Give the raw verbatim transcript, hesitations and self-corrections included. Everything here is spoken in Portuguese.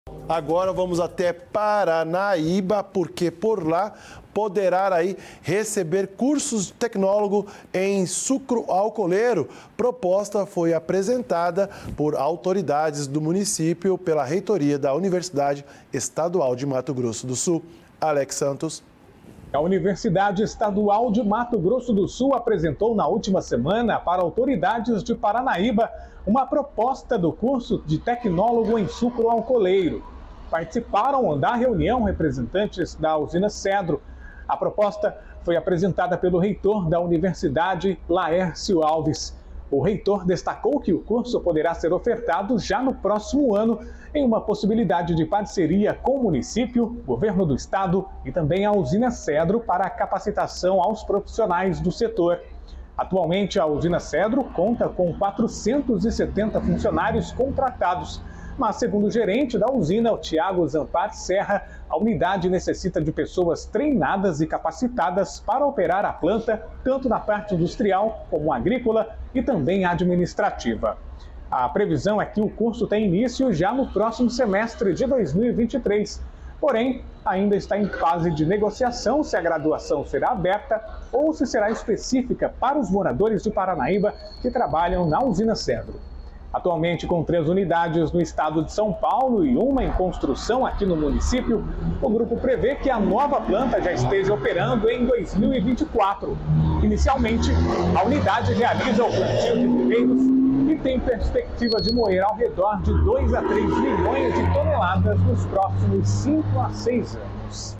Agora vamos até Paranaíba, porque por lá poderá aí receber cursos de tecnólogo em sucro alcooleiro. Proposta foi apresentada por autoridades do município pela reitoria da Universidade Estadual de Mato Grosso do Sul. Alex Santos. A Universidade Estadual de Mato Grosso do Sul apresentou na última semana para autoridades de Paranaíba uma proposta do curso de tecnólogo em sucro alcooleiro. Participaram da reunião representantes da usina Cedro. A proposta foi apresentada pelo reitor da Universidade, Laércio Alves. O reitor destacou que o curso poderá ser ofertado já no próximo ano em uma possibilidade de parceria com o município, governo do estado e também a usina Cedro para a capacitação aos profissionais do setor. Atualmente, a usina Cedro conta com quatrocentos e setenta funcionários contratados. Mas, segundo o gerente da usina, o Tiago Zampar Serra, a unidade necessita de pessoas treinadas e capacitadas para operar a planta, tanto na parte industrial como agrícola e também administrativa. A previsão é que o curso tenha início já no próximo semestre de dois mil e vinte e três. Porém, ainda está em fase de negociação se a graduação será aberta ou se será específica para os moradores de Paranaíba que trabalham na usina Cedro. Atualmente, com três unidades no estado de São Paulo e uma em construção aqui no município, o grupo prevê que a nova planta já esteja operando em dois mil e vinte e quatro. Inicialmente, a unidade realiza o plantio de pipeiros e tem perspectiva de moer ao redor de dois a três milhões de toneladas nos próximos cinco a seis anos.